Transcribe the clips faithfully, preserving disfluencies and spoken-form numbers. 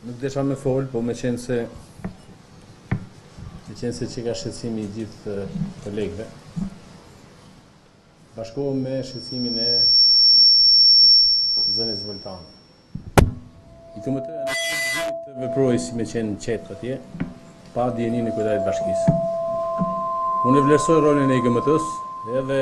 Nuk desha me fol, po me qenë se me qenë se që ka shqetësimi i gjithë kolegëve. Bashkohem me shqetësimin e zonës Voltanë. I K M T-ja në të veprojë si me qenë qetë atje, pa dijenin e kryetarit bashkisë. Unë e vlerësoj rolin e I K M T-s edhe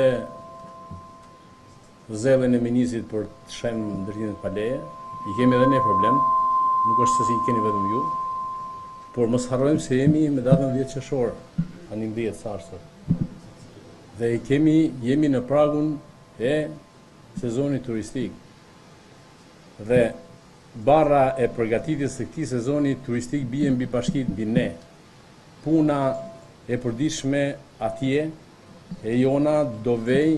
zelljen e ministrit për të shem ndërtimin e paleje. I kemi edhe ne problem, nuk është se si i keni vetëm ju, por mos harrojmë se jemi me datën dhjetë qershor, a njëmbëdhjetë sarsë. Dhe kemi, jemi në pragun e sezonit turistik. Dhe barra e përgatitjes së këtij sezoni turistik bie mbi bashkitë, mbi ne. Puna e përditshme atje e jona do vej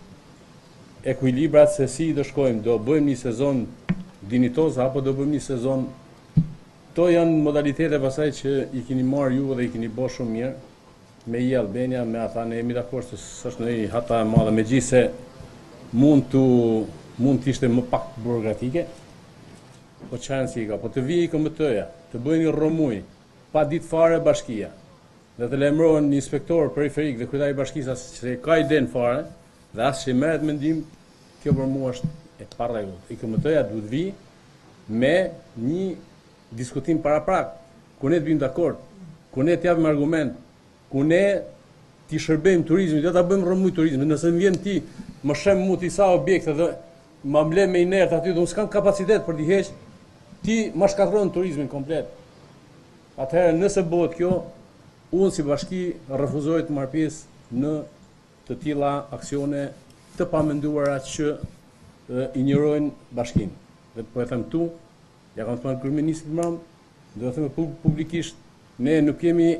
ekuilibrat se si do shkojmë, do bëjmë një sezon dinitoz apo do bëjmë një sezon. To janë modalitete pasaj që i keni marrë ju dhe i keni bërë shumë mirë me I Albania, me ata ne jemi dakord se s'është në hata e madhe, megjithëse mund të mund të ishte më pak burokratike, po çfarë si ka, po të vijë I K M T-ja, të bëjnë një rromuj pa ditë fare bashkia, dhe të lajmërohen një inspektor periferik dhe kryetari i bashkisë se ka iden fare, dhe as që merret mendim, kjo për mua është e parregullt. I K M T-ja duhet vijë me një diskutim paraprak, ku ne të bim dakord, ku ne të japim argument, ku ne t'i shërbejmë turizmit, jo ta bëjmë rrëmuj turizmit. Nëse më vjen ti, më shem mu t'i sa objekte dhe ma mble me inert aty dhe unë s'kam kapacitet për t'i heq, ti ma shkatron turizmin komplet. Atëherë nëse bëhet kjo, unë si bashki refuzoj të marr pjesë në të tilla aksione të pamenduara që e, injorojnë bashkinë. Dhe po e them tu, ja kam thënë kryeministrit Mram, do të them publikisht, ne nuk kemi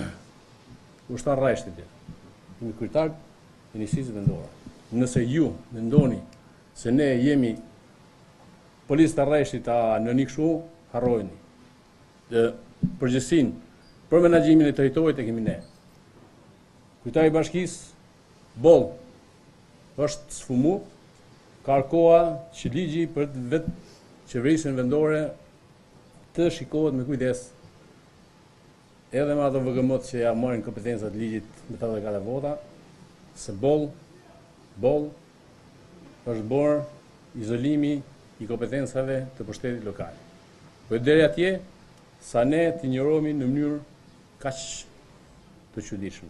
ushtar rreshtit, kemi kryetar e njësisë vendore. Nëse ju mendoni se ne jemi policë të rreshtit a në një kështu, harrojeni. Dhe përgjegjësinë për menaxhimin e territorit e kemi ne. Kryetari i bashkisë boll është sfumu, ka koha që ligji për vetë qeverisjen vendore të shikohet me kujdes, edhe me ato V G M-t që ja marrin kompetencat ligjit me tetëdhjetë e katër vota, se boll, boll është bërë izolimi i kompetencave të pushtetit lokal. Po deri atje, sa ne të injorohemi në mënyrë kaq të çuditshme.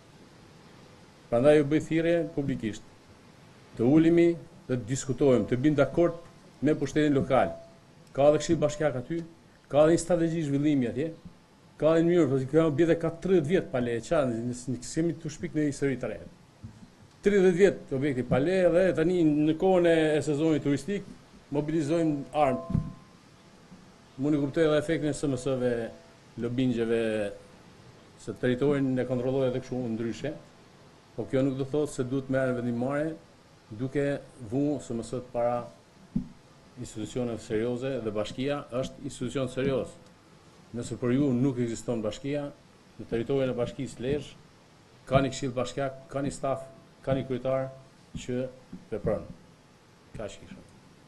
Prandaj u bëj thirrje publikisht, të ulemi dhe të diskutojmë, të bim dakord me pushtetin lokal. Ka edhe këshill bashkiak aty, ka edhe një strategji zhvillimi atje, ka edhe një mënyrë, pasi kjo objekte ka tridhjetë vjet pale, çfarë, ne kemi të shpik në histori të re. tridhjetë vjet objekti pale dhe tani në kohën e sezonit turistik mobilizojmë armë. Mund të kuptoj edhe efektin e S M S-ve, lobingjeve, se territorin e kontrollojë edhe kështu ndryshe, po kjo nuk do thotë se duhet merren vendimmarrje duke vënë S M S-t para institucione serioze dhe bashkia është institucion serioz. Nëse për ju nuk ekziston bashkia, në territorin e bashkisë Lezhë, ka një këshill bashkiak, ka një staf, ka një kryetar që vepron. Kaq kisha.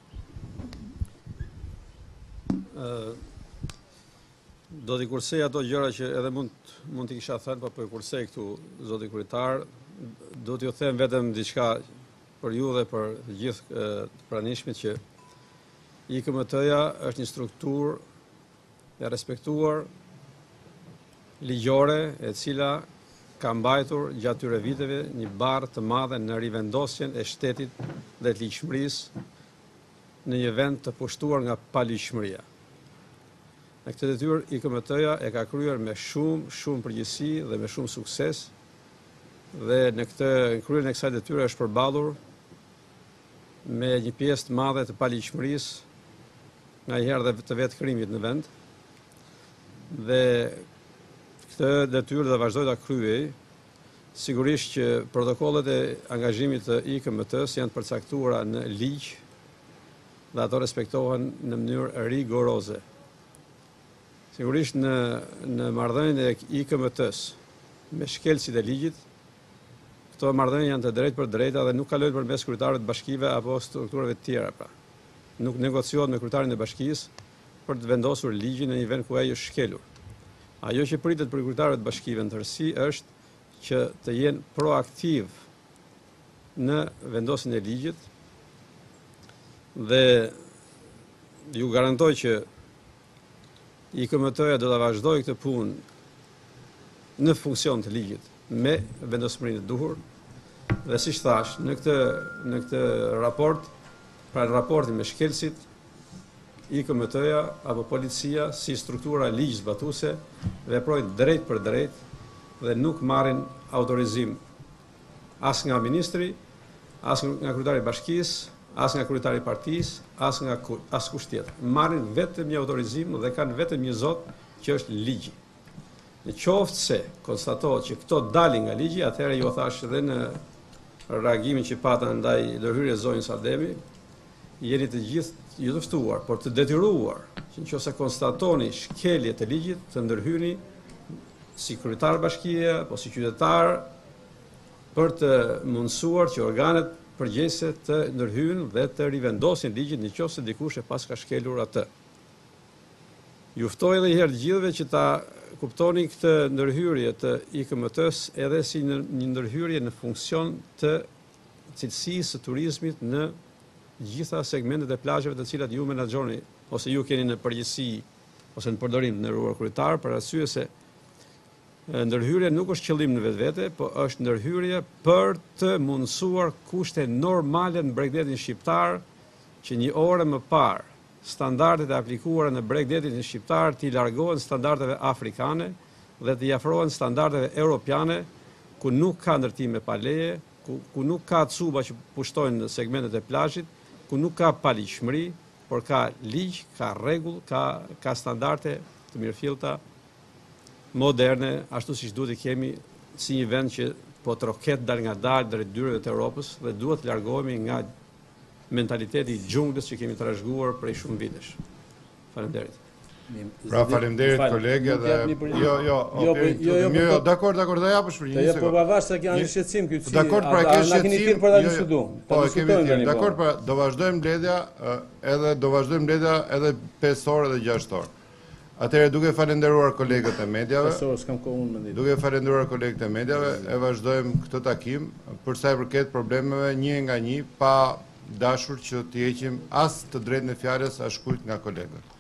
Uh, do t'i kursej ato gjëra që edhe mund mund t'i kisha thënë, po po e kursej këtu zoti kryetar, do t'ju them vetëm diçka për ju dhe për të gjithë të pranishmit që I K M T-ja është një strukturë e respektuar ligjore e cila ka mbajtur gjatë tyre viteve një barë të madhe në rivendosjen e shtetit dhe të ligjshmërisë në një vend të pushtuar nga paligjshmëria. Në këtë detyrë I K M T-ja e ka kryer me shumë, shumë përgjegjësi dhe me shumë sukses, dhe në këtë në kryerjen e kësaj detyre është përballur me një pjesë të madhe të paligjshmërisë, ngaherë dhe të vetë krimit në vend, dhe këtë detyrë dhe vazhdoj ta kryej, sigurisht që protokollet e angazhimit të I K M T-s janë përcaktuara në ligj dhe ato respektohen në mënyrë rigoroze. Sigurisht në në marrëdhënien e I K M T-s me shkelësit e ligjit, këto marrëdhënie janë të drejtë për drejta dhe nuk kalojnë përmes kryetarëve të bashkive apo strukturave të tjera. Pra. Nuk negociohet me kryetarin e bashkisë për të vendosur ligjin në një vend ku ai është shkelur. Ajo që pritet për kryetarët e bashkive në tërësi është që të jenë proaktiv në vendosjen e ligjit dhe ju garantoj që I K M T-ja do ta vazhdojë këtë punë në funksion të ligjit me vendosmërinë e duhur dhe siç thash, në këtë në këtë raport, pra në raportin me shkelësit, I K M T-ja apo policia si struktura ligjzbatuese veprojnë drejt për drejt dhe nuk marrin autorizim as nga ministri, as nga kryetari I bashkisë, as nga kryetari I partisë, as nga as kush tjetër. Marrin vetëm një autorizim dhe kanë vetëm një zot që është ligji. Në qoftë se konstatohet që këto dalin nga ligji, atëherë ju thash edhe në reagimin që pata ndaj ndërhyrjes zonjës Ademi, jeni të gjithë ju të ftuar, por të detyruar që nëse konstatoni shkelje të ligjit të ndërhyni si kryetar bashkie apo si qytetar për të mundësuar që organet përgjegjëse të ndërhyjnë dhe të rivendosin ligjin nëse dikush e pas ka shkelur atë. Ju ftoj edhe një herë të gjithëve që ta kuptoni këtë ndërhyrje të I K M T-s edhe si një ndërhyrje në funksion të cilësisë së turizmit në gjitha segmentet e plazheve të cilat ju menaxhoni ose ju keni në përgjithësi ose në përdorim të nderuar kryetar, për arsye se ndërhyrja nuk është qëllim në vetvete, po është ndërhyrje për të mundësuar kushte normale në Bregdetin shqiptar që një orë më parë standardet e aplikuara në Bregdetin shqiptar t'i largohen standardeve afrikane dhe t'i afrohen standardeve europiane ku nuk ka ndërtime pa leje, ku, ku nuk ka cuba që pushtojnë në segmentet e plazhit, ku nuk ka paligjshmëri, por ka ligj, ka rregull, ka, ka standarde të mirëfillta, moderne, ashtu siç duhet I kemi si një vend që po troket dal nga dal drejt dyreve të Europës dhe duhet të largohemi nga mentaliteti I xhunglës që kemi trashëguar prej shumë vitesh. Faleminderit. Pra faleminderit kolege dhe jo jo jo jo dakor dakor do japësh për një sekondë. Po pavarësisht se janë shqetësim këtu. Dakor, pra ke shqetësim për ta diskutuar. Po e kemi thënë. Dakor, pra do vazhdojmë mbledhja edhe do vazhdojmë mbledhja edhe pesë orë dhe gjashtë orë. Atëherë duke falenderuar kolegët e mediave, duke falenderuar kolegët e mediave, e vazhdojmë këtë takim për sa I përket problemeve një nga një pa dashur që të heqim as të drejtën e fjalës as kujt nga kolegët.